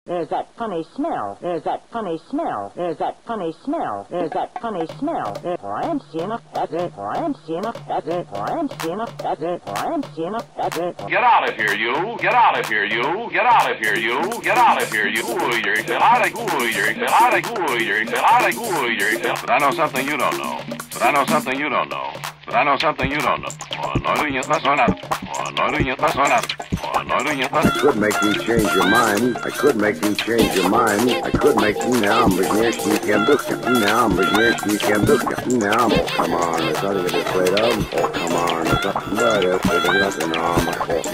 There's that funny smell. There's that funny smell. There's that funny smell. There's that funny smell. I'm seeing a that's it. I'm seeing a that's it. I'm seeing a that's it. I'm seeing a that's it. Get out of here, you! Get out of here, you! Get out of here, you! Get out of here, you! But I know something you don't know. But I know something you don't know. But I know something you don't know. I could make you change your mind. I could make you change your mind. I could make you now. Now, come on, there's nothing to be afraid of. Oh, come on, there's nothing but it. There's nothing wrong.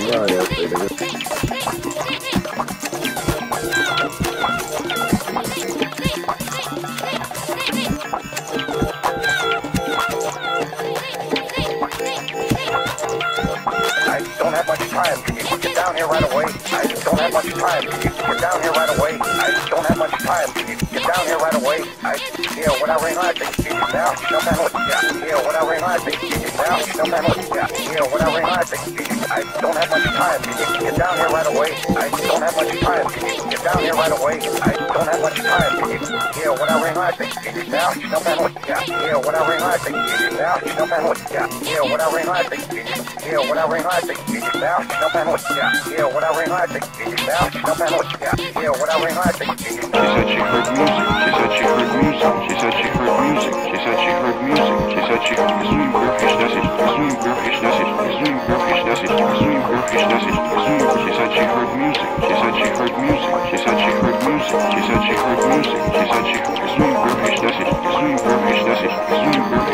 I don't have much time. Can you get down here right away? I don't have much time. Can you get down here right away? I don't have much time. Can you get down here right away? What I realize is now, no matter what, what I realize is now, no matter what, what I realize is I don't have much time. Can you get down here right away? I don't have much time. Can you get down here right away? I don't have much time. Can you what I realize is now, no matter what, what I realize is now, no matter what, what I realize is what I realize is now, no matter what, what I realize is now, no matter what, what I realize is. She said she heard music. She said she heard music. She said she heard music. She said she heard music. She said she heard music. She said she heard music. She said she heard music. She said she heard music. She said she heard music. She said she heard music.